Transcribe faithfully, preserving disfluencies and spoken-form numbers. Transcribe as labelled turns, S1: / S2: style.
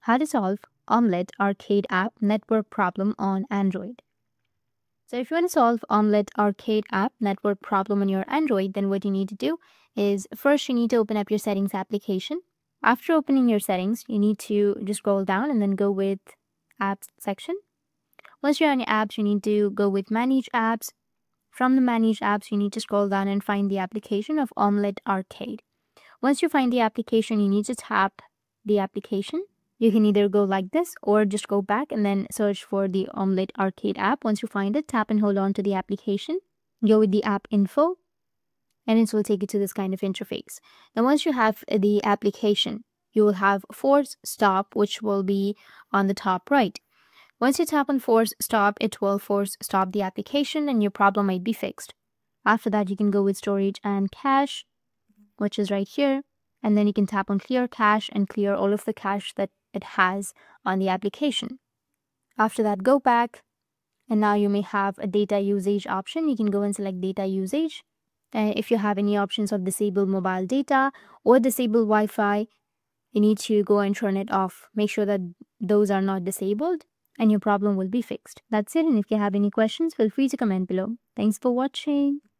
S1: how to solve Omlet Arcade app network problem on Android. So if you want to solve Omlet Arcade app network problem on your Android, then what you need to do is first you need to open up your settings application. After opening your settings, you need to just scroll down and then go with apps section. Once you're on your apps, you need to go with manage apps. From the manage apps, you need to scroll down and find the application of Omlet Arcade. Once you find the application, you need to tap the application. You can either go like this or just go back and then search for the Omlet Arcade app. Once you find it, tap and hold on to the application. Go with the app info and it will take you to this kind of interface. Now, once you have the application, you will have force stop, which will be on the top right. Once you tap on force stop, it will force stop the application and your problem might be fixed. After that, you can go with storage and cache, which is right here. And then you can tap on clear cache and clear all of the cache that it has on the application. After that, go back. And now you may have a data usage option. You can go and select data usage. And if you have any options of disable mobile data or disable Wi-Fi, you need to go and turn it off. Make sure that those are not disabled and your problem will be fixed. That's it. And if you have any questions, feel free to comment below. Thanks for watching.